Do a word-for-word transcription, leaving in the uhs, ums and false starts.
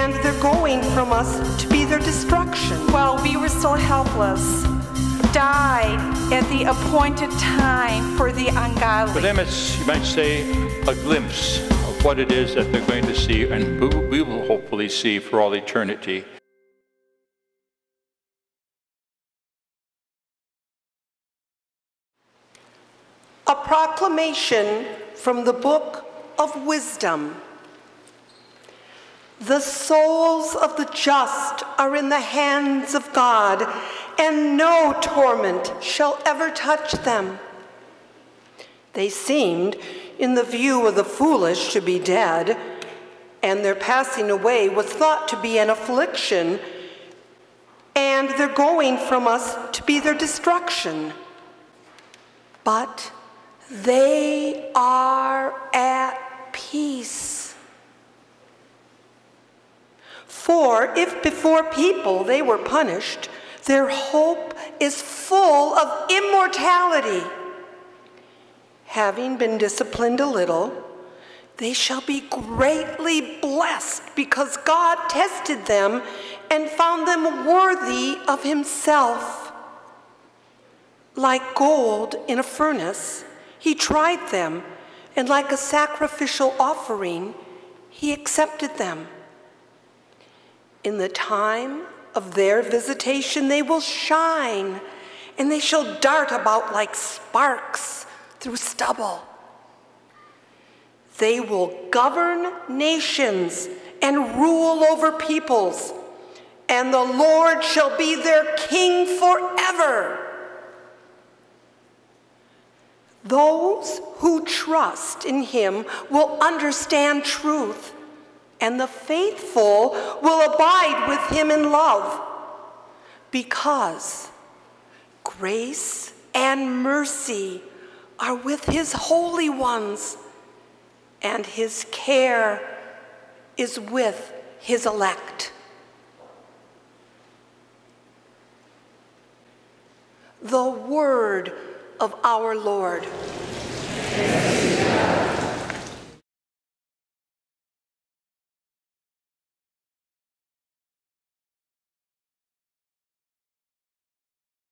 and they're going from us to be their destruction. While we were still helpless, died at the appointed time for the ungodly. For them, it's, you might say, a glimpse of what it is that they're going to see, and we will hopefully see for all eternity. A proclamation from the Book of Wisdom. The souls of the just are in the hands of God, and no torment shall ever touch them. They seemed, in the view of the foolish, to be dead, and their passing away was thought to be an affliction, and their going from us to be their destruction. But they are at peace. For if before people they were punished, their hope is full of immortality. Having been disciplined a little, they shall be greatly blessed because God tested them and found them worthy of himself. Like gold in a furnace, he tried them, and like a sacrificial offering, he accepted them. In the time of their visitation, they will shine, and they shall dart about like sparks through stubble. They will govern nations and rule over peoples, and the Lord shall be their king forever. Those who trust in him will understand truth, and the faithful will abide with him in love, because grace and mercy are with his holy ones, and his care is with his elect. The word of our Lord.